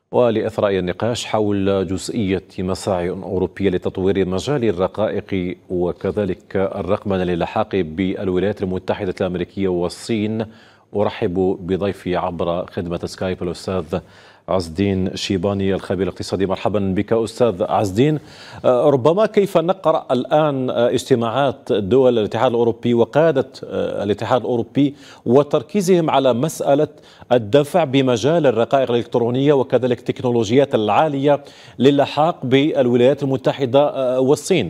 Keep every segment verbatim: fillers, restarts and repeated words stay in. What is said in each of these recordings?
ولإثراء النقاش حول جزئية مساعي أوروبية لتطوير مجال الرقائق وكذلك الرقمنة للحاق بالولايات المتحدة الأمريكية والصين، أرحب بضيفي عبر خدمة سكايب الأستاذ عز الدين شيباني الخبير الاقتصادي. مرحبا بك أستاذ عز الدين. ربما كيف نقرأ الآن اجتماعات دول الاتحاد الأوروبي وقادة الاتحاد الأوروبي وتركيزهم على مسألة الدفع بمجال الرقائق الإلكترونية وكذلك التكنولوجيات العالية للحاق بالولايات المتحدة والصين؟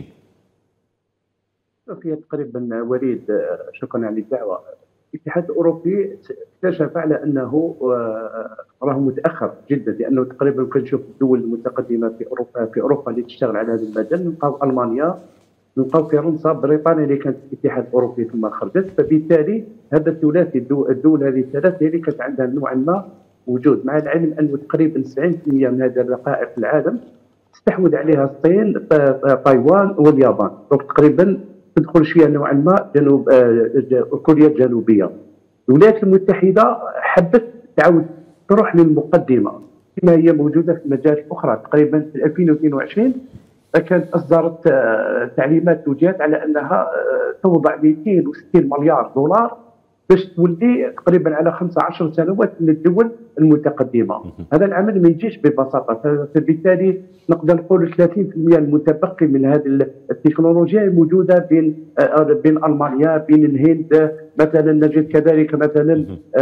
في تقريبا وليد، شكرا على الدعوة. الاتحاد الاوروبي اكتشف على انه راه متاخر جدا، لانه تقريبا كنشوف الدول المتقدمه في اوروبا في اوروبا اللي تشتغل على هذا المجال، نلقاو المانيا، نلقاو فرنسا، بريطانيا اللي كانت في الاتحاد الاوروبي ثم خرجت. فبالتالي هذا الثلاثي الدول هذه الثلاث هي اللي كانت عندها نوعا ما وجود، مع العلم انه تقريبا سبعين بالمئة من هذه الرقائق في العالم تستحوذ عليها الصين، تايوان واليابان. دونك تقريبا تدخل شويه نوعا ما جنوب كوريا الجنوبيه. الولايات المتحده حبت تعاود تروح للمقدمه كما هي موجوده في المجالات الاخرى. تقريبا في ألفين واثنين وعشرين كانت اصدرت تعليمات توجيهات على انها توضع مئتين وستين مليار دولار باش تولي تقريبا على خمسة عشر سنوات من الدول المتقدمه. هذا العمل ما يجيش ببساطه، فبالتالي نقدر نقول ثلاثين بالمئة المتبقي من هذه التكنولوجيا موجوده بين بين المانيا، بين الهند مثلا، نجد كذلك مثلا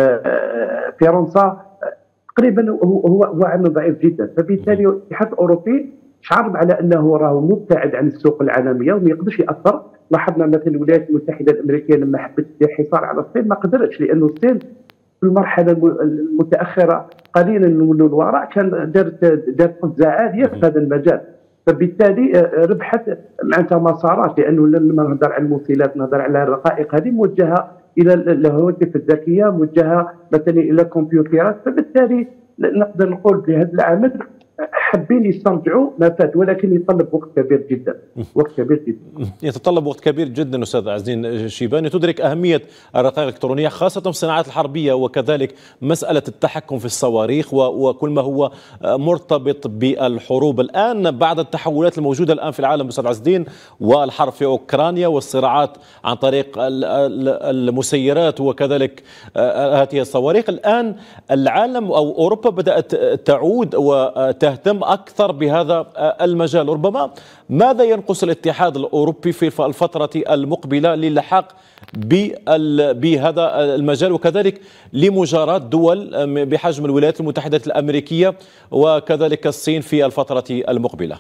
فرنسا. تقريبا هو هو عمل ضعيف جدا. فبالتالي الاتحاد الاوروبي شعر على انه راه مبتعد عن السوق العالميه وما يقدرش ياثر. لاحظنا مثلا الولايات المتحده الامريكيه لما حبت تدير حصار على الصين ما قدرتش، لانه الصين في المرحله المتاخره قليلا من الوراء كان دارت دارت قفزه عاليه في هذا المجال. فبالتالي ربحت معناتها مسارات، لانه لما نهضر على الموصلات نهضر على الرقائق هذه موجهه الى الهواتف الذكيه، موجهه مثلا الى الكمبيوترات. فبالتالي نقدر نقول في هذا العمل حابين يسترجعوا ما فات، ولكن يتطلب وقت كبير جدا، وقت كبير جدا. يتطلب وقت كبير جدا استاذ عز الدين شيباني. تدرك اهميه الرقائق الالكترونيه خاصه في الصناعات الحربيه، وكذلك مساله التحكم في الصواريخ وكل ما هو مرتبط بالحروب. الان بعد التحولات الموجوده الان في العالم استاذ عز الدين، والحرب في اوكرانيا والصراعات عن طريق المسيرات وكذلك هذه الصواريخ، الان العالم او اوروبا بدات تعود و تهتم أكثر بهذا المجال. ربما ماذا ينقص الاتحاد الأوروبي في الفترة المقبلة للحاق بهذا المجال وكذلك لمجاراة دول بحجم الولايات المتحدة الأمريكية وكذلك الصين في الفترة المقبلة؟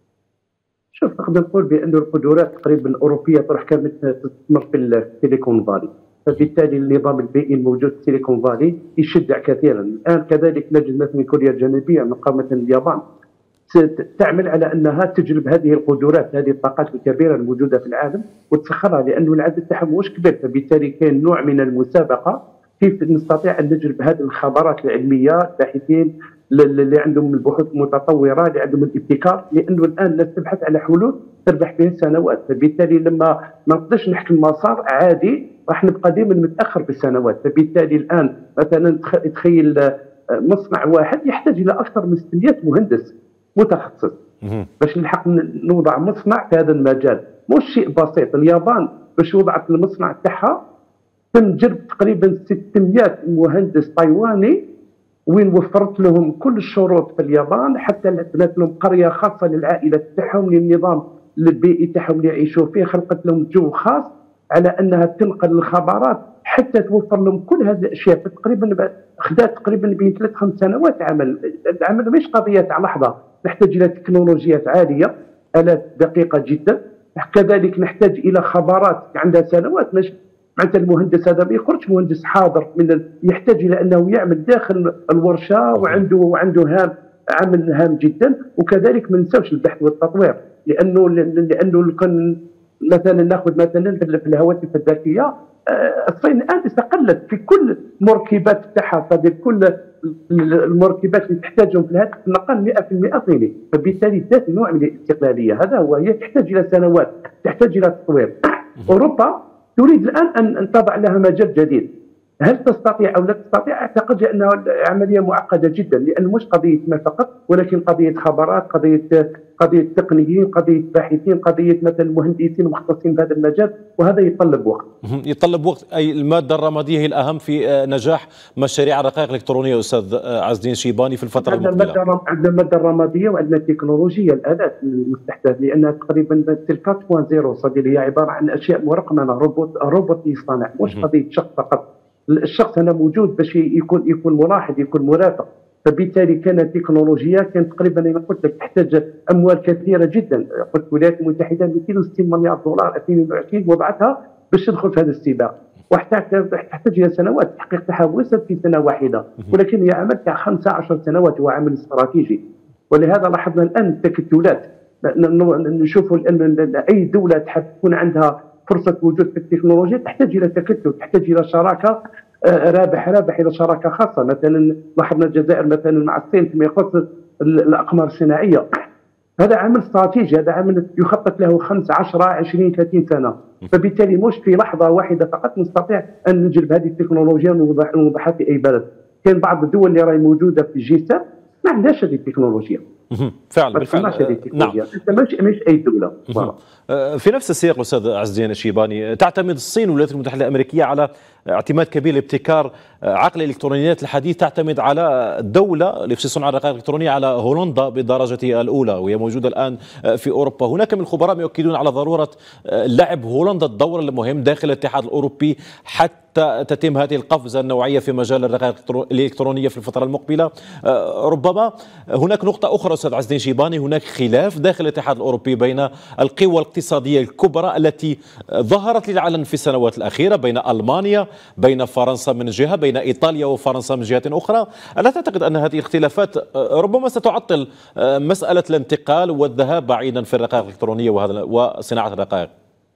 شوف، نقدر نقول بأن القدرات تقريبا الأوروبية تروح كانت تستثمر في السيليكون فالي، فبالتالي النظام البيئي الموجود في سيليكون فالي يشجع كثيرا. الان كذلك نجد مثلا كوريا الجنوبيه، نلقى مثلا اليابان تعمل على انها تجلب هذه القدرات، هذه الطاقات الكبيره الموجوده في العالم وتسخرها، لانه العدد تاعهم مش كبير. فبالتالي كاين نوع من المسابقه كيف نستطيع ان نجلب هذه الخبرات العلميه، الباحثين اللي عندهم البحوث المتطوره، اللي عندهم الابتكار، لانه الان الناس تبحث على حلول تربح بها سنوات. فبالتالي لما ما نقدرش نحكي مسار عادي راح نبقى دائما متاخر بالسنوات. فبالتالي الان مثلا تخيل مصنع واحد يحتاج الى اكثر من ستمئة مهندس متخصص باش نلحق نوضع مصنع في هذا المجال. مش شيء بسيط. اليابان باش وضعت المصنع تاعها تم جلب تقريبا ستمئة مهندس تايواني، وين وفرت لهم كل الشروط في اليابان، حتى بنات لهم قريه خاصه للعائله تاعهم، للنظام البيئي تاعهم اللي يعيشوا فيه، خلقت لهم جو خاص على انها تنقل الخبرات حتى توفر لهم كل هذه الاشياء. فتقريبا خدات تقريبا بين ثلاث خمس سنوات عمل. العمل مش قضيه تاع لحظه، نحتاج الى تكنولوجيات عاليه، الات دقيقه جدا، كذلك نحتاج الى خبرات عندها سنوات. مش معناتها المهندس هذا ما يخرجش مهندس حاضر من ال... يحتاج الى انه يعمل داخل الورشه، وعنده وعنده هام عمل هام جدا. وكذلك ما ننساوش البحث والتطوير، لانه لانه كان مثلا ناخذ مثلا في الهواتف الذكيه، الصين الان استقلت في كل المركبات تاعها، كل المركبات اللي تحتاجهم في الهاتف النقال مئة بالمئة صيني. فبالتالي ذات نوع من الاستقلاليه، هذا هو. هي تحتاج الى سنوات، تحتاج الى تطوير. اوروبا تريد الان ان تضع لها مجال جديد، هل تستطيع او لا تستطيع؟ اعتقد انها عمليه معقده جدا، لان مش قضيه مال فقط، ولكن قضيه خبرات، قضيه قضيه تقنيين، قضيه باحثين، قضيه مثلا مهندسين مختصين بهذا المجال، وهذا يتطلب وقت. يتطلب وقت. اي الماده الرماديه هي الاهم في نجاح مشاريع الرقائق الالكترونيه استاذ عز الدين شيباني في الفتره المقبله. عندنا الماده الرماديه وعندنا التكنولوجيا، الالات المستحدثه، لانها تقريبا أربعة فاصلة صفر هي عباره عن اشياء مرقمنه، روبوت روبوت يصطنع، مش قضيه شخص فقط. الشخص هنا موجود باش يكون يكون ملاحظ، يكون مرافق. فبالتالي كانت التكنولوجيا كانت تقريبا انا قلت لك تحتاج اموال كثيره جدا. قلت الولايات المتحده مئتين وستين مليار دولار ألفين وعشرين وضعتها باش تدخل في هذا السباق، وتحتاج الى سنوات. التحقيق تاعها وصل في سنه واحده، ولكن هي عمل تاع خمسة عشر سنوات، هو عمل استراتيجي. ولهذا لاحظنا الان التكتلات. نشوفوا ان اي دوله تحب تكون عندها فرصه وجود في التكنولوجيا تحتاج الى تكتل، تحتاج الى شراكه رابح رابح، الى شراكه خاصه. مثلا لاحظنا الجزائر مثلا مع الصين فيما يخص الاقمار الصناعيه، هذا عمل استراتيجي، هذا عمل يخطط له خمسة عشرة عشرين ثلاثين سنه. فبالتالي مش في لحظه واحده فقط نستطيع ان نجلب هذه التكنولوجيا ونوضعها في اي بلد. كاين بعض الدول اللي راهي موجوده في الجي سبعة ما عندهاش هذه التكنولوجيا. فعلا بالفعل. نعم. مش مش اي دوله. في نفس السياق استاذ عز الدين الشيباني، تعتمد الصين والولايات المتحده الامريكيه على اعتماد كبير لابتكار عقل الالكترونيات الحديث، تعتمد على دوله اللي في صنع الرقائق الالكترونيه على هولندا بدرجتها الاولى، وهي موجوده الان في اوروبا. هناك من الخبراء يؤكدون على ضروره لعب هولندا الدور المهم داخل الاتحاد الاوروبي حتى تتم هذه القفزه النوعيه في مجال الرقائق الالكترونيه في الفتره المقبله. ربما هناك نقطه اخرى استاذ عز الدين شيباني، هناك خلاف داخل الاتحاد الاوروبي بين القوى الاقتصاديه الكبرى التي ظهرت للعلن في السنوات الاخيره، بين المانيا، بين فرنسا من جهه، بين ايطاليا وفرنسا من جهه اخرى. الا تعتقد ان هذه الاختلافات ربما ستعطل مساله الانتقال والذهاب بعيدا في الرقائق الالكترونيه وصناعه الرقائق؟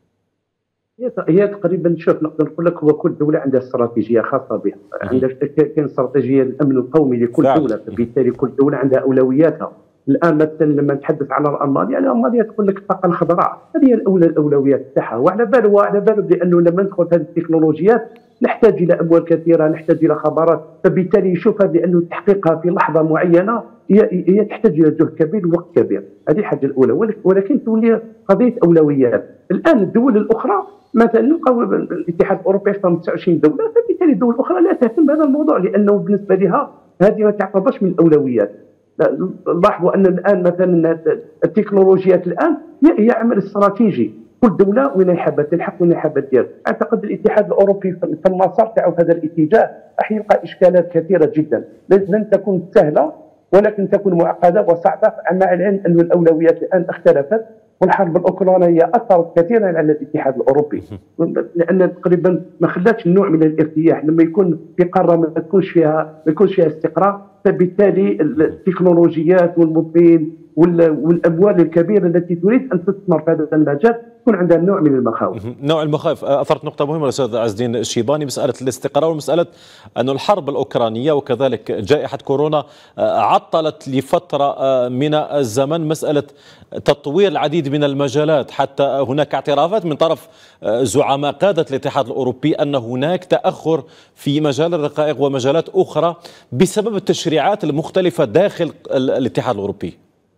هي تقريبا، شوف نقدر نقول لك هو كل دوله عندها استراتيجيه خاصه بها، عندها كاين استراتيجيه الامن القومي لكل فعلا. دوله، فبالتالي كل دوله عندها اولوياتها. الان مثلا لما نتحدث على المانيا، المانيا تقول لك الطاقه الخضراء هذه الاولى الاولويات تاعها، وعلى باله وعلى باله بانه لما ندخل في هذه التكنولوجيات نحتاج الى اموال كثيره، نحتاج الى خبرات، فبالتالي يشوفها بانه تحقيقها في لحظه معينه هي هي تحتاج الى جهد كبير ووقت كبير. هذه الحاجه الاولى، ولكن تولي قضيه اولويات. الان الدول الاخرى مثلا نلقاو الاتحاد الاوروبي خمسة وعشرين دوله، فبالتالي الدول الاخرى لا تهتم بهذا الموضوع، لانه بالنسبه لها هذه ما تعتبرش من الاولويات. لاحظوا ان الان مثلا التكنولوجيات الان هي عمل استراتيجي، كل دوله وين حابه تلحق وين حابه دير. اعتقد الاتحاد الاوروبي في المسار تاعو في هذا الاتجاه راح يلقى اشكالات كثيره جدا، لن تكون سهله ولكن تكون معقده وصعبه، مع العلم ان الاولويات الان اختلفت، والحرب الاوكرانيه اثرت كثيرا على الاتحاد الاوروبي، لان تقريبا ما خلاتش نوع من الارتياح. لما يكون في قاره ما تكونش فيها ما يكونش فيها استقرار، فبالتالي التكنولوجيات والمطين والاموال الكبيره التي تريد ان تستثمر في هذا المجال يكون عندها نوع من المخاوف. نوع المخاوف. اثرت نقطه مهمه استاذ عز الدين الشيباني، مساله الاستقرار ومساله أن الحرب الاوكرانيه وكذلك جائحه كورونا عطلت لفتره من الزمن مساله تطوير العديد من المجالات، حتى هناك اعترافات من طرف زعماء قاده الاتحاد الاوروبي ان هناك تاخر في مجال الرقائق ومجالات اخرى بسبب التشريعات المختلفه داخل الاتحاد الاوروبي.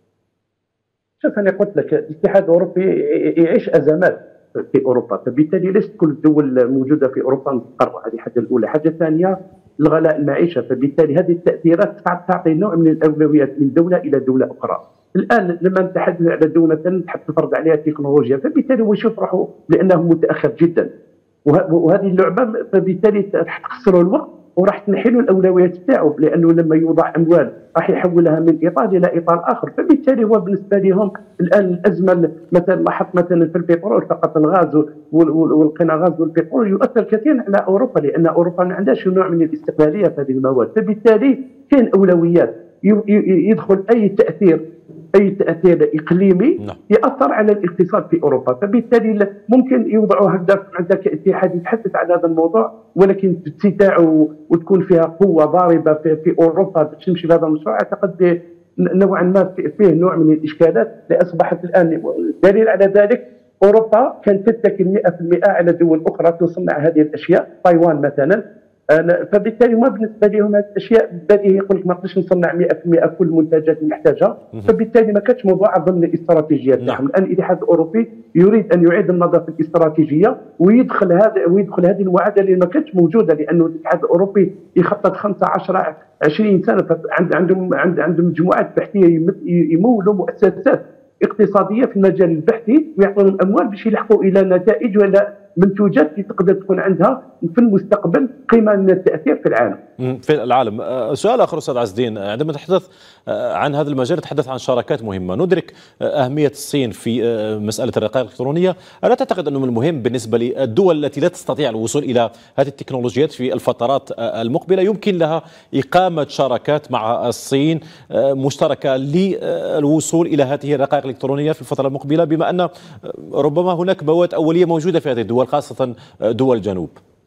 شوف انا قلت لك الاتحاد الاوروبي يعيش ازمات في اوروبا، فبالتالي ليست كل الدول الموجوده في اوروبا مستقره. هذه الحاجه الاولى. الحاجه الثانيه الغلاء المعيشه، فبالتالي هذه التاثيرات تعطي نوع من الاولويات من دوله الى دوله اخرى. الان لما نتحدث على دوله مثلا تحب تفرض عليها التكنولوجيا، فبالتالي هو يشوف روحه لانه متاخر جدا، وهذه اللعبه فبالتالي راح تخسروا الوقت وراح تنحي له الاولويات تاعو، لانه لما يوضع اموال راح يحولها من اطار الى اطار اخر. فبالتالي هو بالنسبه لهم الان الازمه مثلا لاحظت مثلا في البترول فقط، الغاز والقنا غاز والبترول يؤثر كثيرا على اوروبا، لان اوروبا ما عندهاش نوع من الاستقلاليه في هذه المواد. فبالتالي كاين اولويات، يدخل اي تاثير اي تاثير اقليمي ياثر على الاقتصاد في اوروبا. فبالتالي ممكن يوضعوا هدف عندك كاتحاد يتحدث عن هذا الموضوع، ولكن تتسع وتكون فيها قوه ضاربه في, في اوروبا باش تمشي بهذا المشروع. اعتقد نوعا ما فيه نوع من الاشكالات اللي اصبحت الان. دليل على ذلك اوروبا كانت تتكل مئة بالمئة على دول اخرى تصنع هذه الاشياء. تايوان مثلا أنا فبالتالي ما بالنسبه لهم هذه الاشياء بديهي، يقول لك ما نقدرش نصنع مئة بالمئة كل المنتجات اللي نحتاجها، فبالتالي ما كانش موضوع ضمن الاستراتيجيات تاعهم. الان الاتحاد الاوروبي يريد ان يعيد النظر في الاستراتيجيه ويدخل هذا ويدخل هذه المعادله اللي ما كانتش موجوده، لانه الاتحاد الاوروبي يخطط خمسة عشر عشرين سنه، عندهم عندهم مجموعات بحثيه يمولوا مؤسسات اقتصاديه في المجال البحثي ويعطون الاموال باش يلحقوا الى نتائج ولا منتوجات اللي تقدر تكون عندها في المستقبل قيمه من التاثير في العالم. في العالم. سؤال اخر استاذ عز الدين، عندما نتحدث عن هذا المجال نتحدث عن شراكات مهمه، ندرك اهميه الصين في مساله الرقائق الالكترونيه، الا تعتقد انه من المهم بالنسبه للدول التي لا تستطيع الوصول الى هذه التكنولوجيات في الفترات المقبله يمكن لها اقامه شراكات مع الصين مشتركه للوصول الى هذه الرقائق الالكترونيه في الفتره المقبله، بما ان ربما هناك بوادر اوليه موجوده في هذه الدول خاصه دول الجنوب؟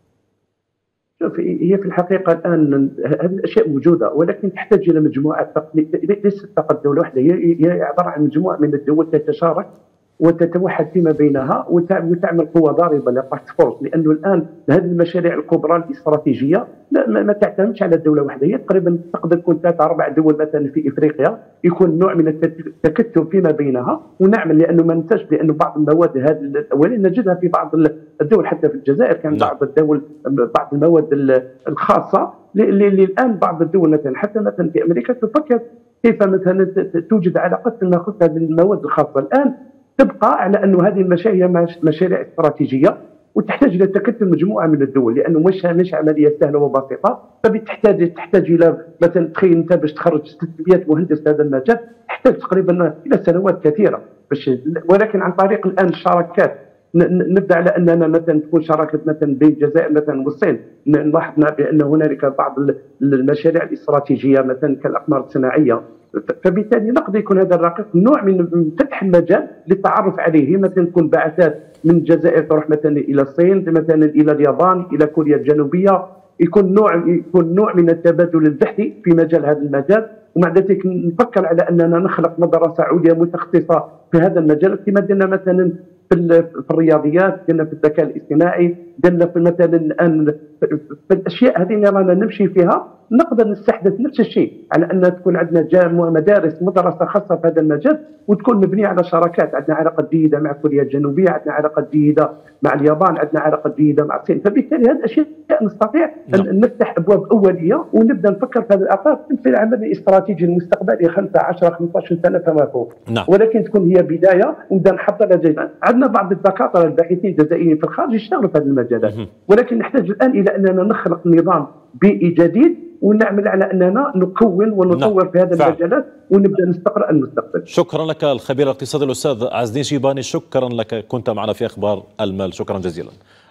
شوف، هي في الحقيقه الان هذه الاشياء موجوده، ولكن تحتاج الى مجموعه، ليست فقط دوله واحده، هي عباره عن مجموعه من الدول تتشارك وتتوحد فيما بينها وتعمل قوه ضاربه لتاسك فورس، لانه الان هذه المشاريع الكبرى الاستراتيجيه لا ما تعتمدش على دوله واحده، هي تقريبا تقدر تكون ثلاث اربع دول مثلا في افريقيا، يكون نوع من التكتل فيما بينها ونعمل، لانه ما ننساش بانه بعض المواد هذه الاوليه نجدها في بعض الدول، حتى في الجزائر كان بعض الدول بعض المواد الخاصه اللي الان بعض الدول مثلا حتى مثلا في امريكا تفكر كيف مثلا توجد علاقات ناخذ هذه المواد الخاصه. الان تبقى على انه هذه المشاريع مشاريع استراتيجيه وتحتاج الى تكتل مجموعه من الدول، لانه مش مش عمليه سهله وبسيطه، فبتحتاج تحتاج الى مثلا تخيل انت باش تخرج ستمئة مهندس في هذا المجال تحتاج تقريبا الى سنوات كثيره باش، ولكن عن طريق الان الشراكات نبدا على اننا مثلا تكون شراكه مثلا بين الجزائر مثلا والصين، لاحظنا بان هنالك بعض المشاريع الاستراتيجيه مثلا كالاقمار الصناعيه، فبالتالي نقدر يكون هذا الرقيق نوع من فتح المجال للتعرف عليه، مثلا تكون بعثات من الجزائر تروح مثلا الى الصين، مثلا الى اليابان، الى كوريا الجنوبيه، يكون نوع يكون نوع من التبادل البحثي في مجال هذا المجال. ومع ذلك نفكر على اننا نخلق مدرسه عليا متخصصه في هذا المجال، كما درنا مثلا في الرياضيات، درنا في الذكاء الاصطناعي، درنا في مثلا الان في الاشياء هذه اللي رانا نمشي فيها، نقدر نستحدث نفس الشيء على ان تكون عندنا مدارس مدرسه خاصه في هذا المجال وتكون مبنيه على شراكات، عندنا علاقه جيده مع كوريا الجنوبيه، عندنا علاقه جيده مع اليابان، عندنا علاقه جيده مع الصين، فبالتالي هذه الاشياء نستطيع ان نفتح ابواب اوليه ونبدا نفكر في هذه الافكار في العمل الاستراتيجي المستقبلي خمسة عشر خمسة عشر سنه فما فوق. نعم. ولكن تكون هي بدايه ونبدا نحضر جيدا. عندنا بعض الدكاتره الباحثين الجزائريين في الخارج يشتغلوا في هذه المجالات، ولكن نحتاج الان الى اننا نخلق نظام بيئي جديد ونعمل على اننا نكون ونطور في هذه المجالات ونبدا نستقرأ المستقبل. شكرا لك الخبير الاقتصادي الاستاذ عز الدين شيباني، شكرا لك، كنت معنا في اخبار المال، شكرا جزيلا.